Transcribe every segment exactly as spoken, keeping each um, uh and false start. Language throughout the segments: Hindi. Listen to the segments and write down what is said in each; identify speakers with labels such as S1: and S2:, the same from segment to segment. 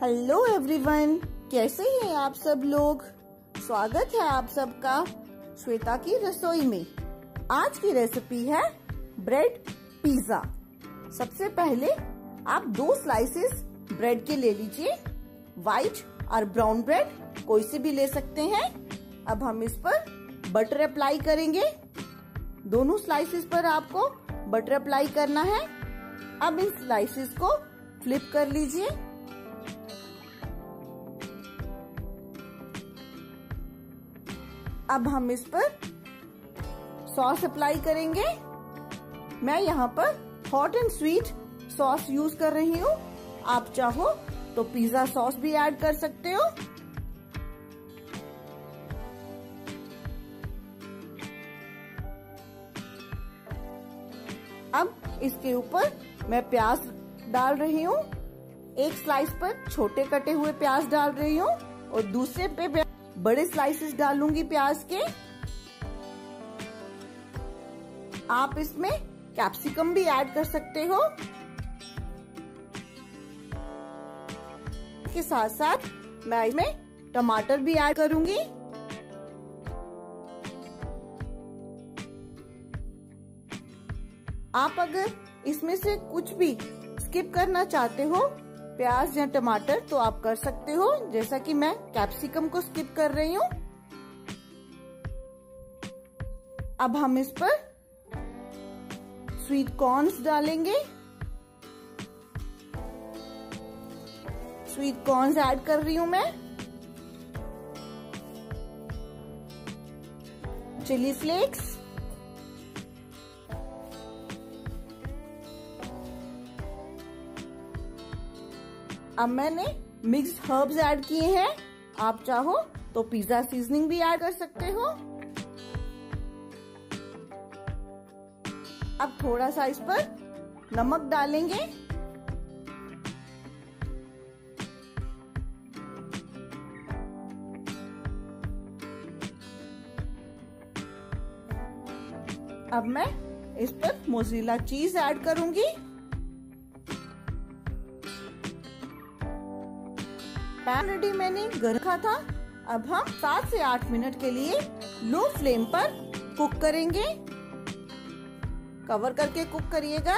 S1: हेलो एवरीवन, कैसे हैं आप सब लोग। स्वागत है आप सबका श्वेता की रसोई में। आज की रेसिपी है ब्रेड पिज्जा। सबसे पहले आप दो स्लाइसेस ब्रेड के ले लीजिए। व्हाइट और ब्राउन ब्रेड कोई से भी ले सकते हैं। अब हम इस पर बटर अप्लाई करेंगे। दोनों स्लाइसेस पर आपको बटर अप्लाई करना है। अब इन स्लाइसेस को फ्लिप कर लीजिए। अब हम इस पर सॉस अप्लाई करेंगे। मैं यहाँ पर hot and sweet sauce use कर रही हूँ। आप चाहो तो पिज्जा सॉस भी ऐड कर सकते हो। अब इसके ऊपर मैं प्याज डाल रही हूँ। एक स्लाइस पर छोटे कटे हुए प्याज डाल रही हूँ और दूसरे पे बड़े स्लाइसेस डालूंगी प्याज के। आप इसमें कैप्सिकम भी ऐड कर सकते हो। के साथ साथ मैं इसमें टमाटर भी ऐड करूंगी। आप अगर इसमें से कुछ भी स्किप करना चाहते हो, प्याज या टमाटर, तो आप कर सकते हो, जैसा कि मैं कैप्सिकम को स्किप कर रही हूँ। अब हम इस पर स्वीट कॉर्न्स डालेंगे। स्वीट कॉर्न्स ऐड कर रही हूँ मैं। चिली फ्लेक्स, अब मैंने मिक्स्ड हर्ब्स ऐड किए हैं। आप चाहो तो पिज्जा सीजनिंग भी ऐड कर सकते हो। अब थोड़ा सा इस पर नमक डालेंगे। अब मैं इस पर मोज़रेला चीज ऐड करूंगी। पैन रेडी मैंने गर्म रखा था। अब हम सात से आठ मिनट के लिए लो फ्लेम पर कुक करेंगे। कवर करके कुक करिएगा।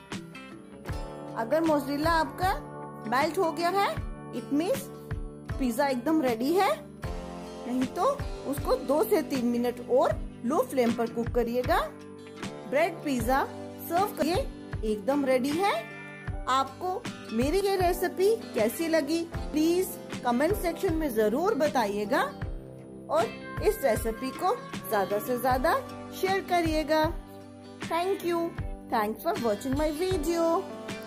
S1: अगर मोज़रेला आपका मेल्ट हो गया है, इट मीन्स पिज्जा एकदम रेडी है। नहीं तो उसको दो से तीन मिनट और लो फ्लेम पर कुक करिएगा। ब्रेड पिज्जा सर्व करिए, एकदम रेडी है। आपको मेरी ये रेसिपी कैसी लगी प्लीज कमेंट सेक्शन में जरूर बताइएगा और इस रेसिपी को ज्यादा से ज्यादा शेयर करिएगा। Thank you. Thanks for watching my video.